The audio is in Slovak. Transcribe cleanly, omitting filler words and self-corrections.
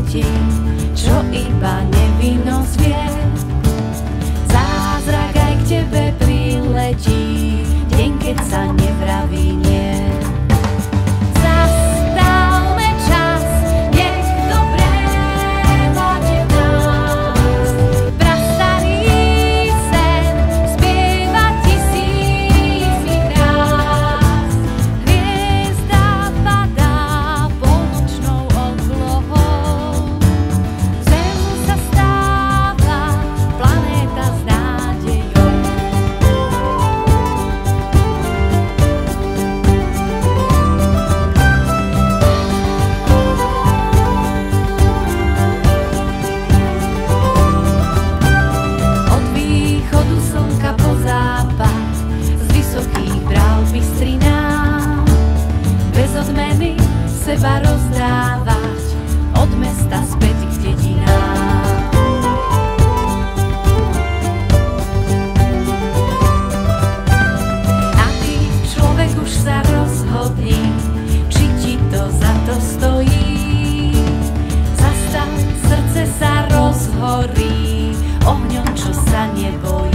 deti, čo iba nevinnosť vie. Zázrak aj k tebe priletí, deň, keď sa nevraví nie. Zastavme čas, nech dobré máte v nás. Prastarý sen spieva tisícmi krás. Hviezda padá polnočnou oblohou. Zem sa stáva planéta s nádejou. Od východu slnka po západ, z vysokých brál bystrí nám, bez odmeny seba rozdávať, od mesta späť k dedinám. A ty, človek, už sa rozhodni, či ti to za to stojí. Zastav, srdce sa rozhorí ohňom, čo sa nebojí.